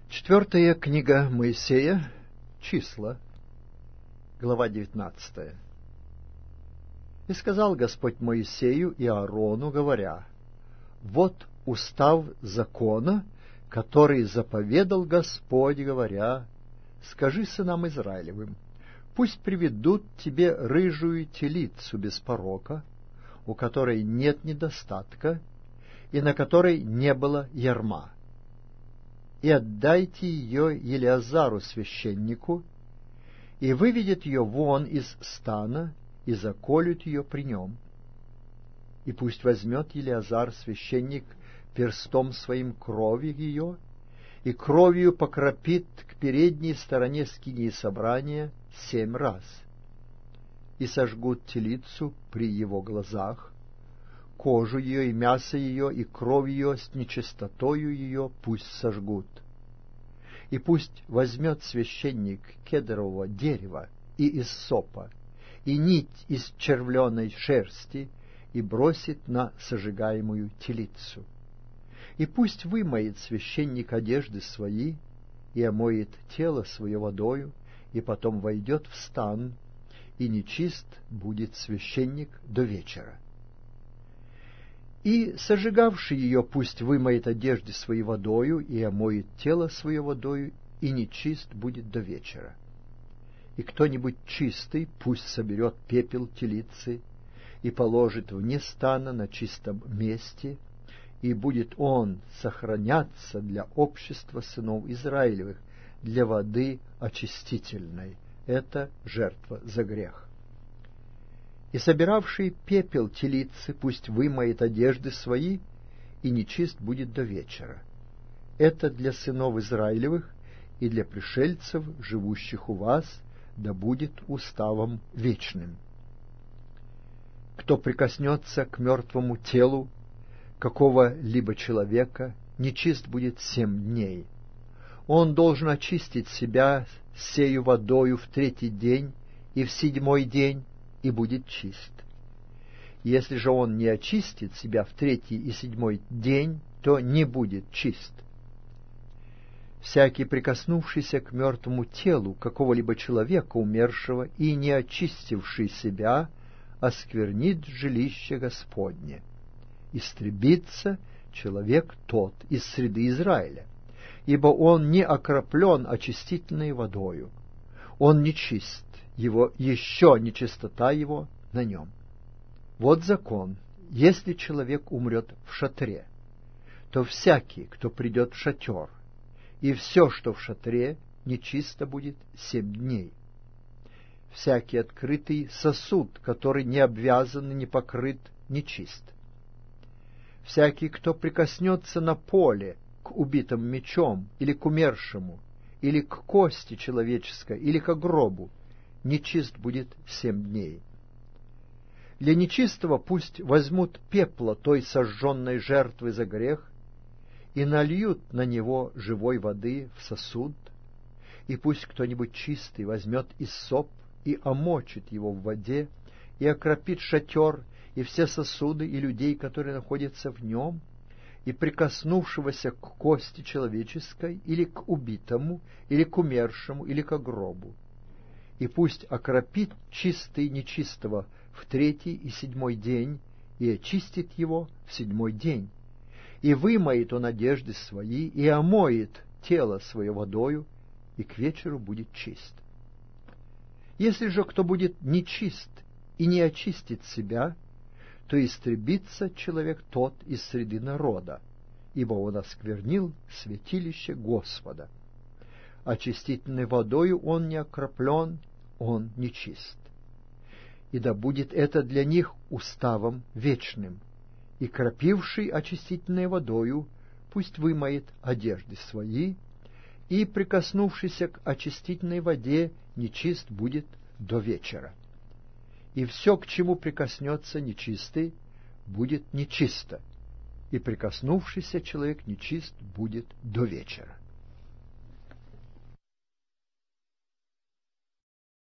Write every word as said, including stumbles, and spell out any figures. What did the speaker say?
Четвертая книга Моисея, Числа, глава девятнадцатая. «И сказал Господь Моисею и Аарону, говоря: вот устав закона, который заповедал Господь, говоря: скажи сынам Израилевым, пусть приведут тебе рыжую телицу без порока, у которой нет недостатка, и на которой не было ярма. И отдайте ее Елеазару священнику, и выведет ее вон из стана, и заколют ее при нем. И пусть возьмет Елеазар священник перстом своим крови ее, и кровью покропит к передней стороне скинии собрания семь раз. И сожгут телицу при его глазах, кожу ее и мясо ее, и кровь ее с нечистотою ее пусть сожгут. И пусть возьмет священник кедрового дерева и иссопа, и нить из червленой шерсти, и бросит на сожигаемую телицу. И пусть вымоет священник одежды свои, и омоет тело свое водою, и потом войдет в стан, и нечист будет священник до вечера. И сожигавший ее пусть вымоет одежды свои водою, и омоет тело свое водою, и нечист будет до вечера. И кто-нибудь чистый пусть соберет пепел телицы и положит вне стана на чистом месте, и будет он сохраняться для общества сынов Израилевых, для воды очистительной. Это жертва за грех. И собиравший пепел телицы пусть вымоет одежды свои, и нечист будет до вечера. Это для сынов Израилевых и для пришельцев, живущих у вас, да будет уставом вечным. Кто прикоснется к мертвому телу какого-либо человека, нечист будет семь дней. Он должен очистить себя сею водою в третий день и в седьмой день, и будет чист. Если же он не очистит себя в третий и седьмой день, то не будет чист. Всякий, прикоснувшийся к мертвому телу какого-либо человека умершего и не очистивший себя, осквернит жилище Господне. Истребится человек тот из среды Израиля, ибо он не окроплен очистительной водою. Он нечист, его еще нечистота его на нем. Вот закон: если человек умрет в шатре, то всякий, кто придет в шатер, и все, что в шатре, нечисто будет семь дней. Всякий открытый сосуд, который не обвязан и не покрыт, нечист. Всякий, кто прикоснется на поле к убитым мечом, или к умершему, или к кости человеческой, или к гробу, нечист будет семь дней. Для нечистого пусть возьмут пепла той сожженной жертвы за грех и нальют на него живой воды в сосуд, и пусть кто-нибудь чистый возьмет иссоп и омочит его в воде, и окропит шатер и все сосуды и людей, которые находятся в нем, и прикоснувшегося к кости человеческой, или к убитому, или к умершему, или к гробу. И пусть окропит чистый нечистого в третий и седьмой день, и очистит его в седьмой день. И вымоет он одежды свои, и омоет тело свое водою, и к вечеру будет чист. Если же кто будет нечист и не очистит себя, то истребится человек тот из среды народа, ибо он осквернил святилище Господа. Очистительной водою он не окроплен, он нечист. И да будет это для них уставом вечным. И кропивший очистительной водою пусть вымоет одежды свои, и прикоснувшийся к очистительной воде нечист будет до вечера. И все, к чему прикоснется нечистый, будет нечисто, и прикоснувшийся человек нечист будет до вечера.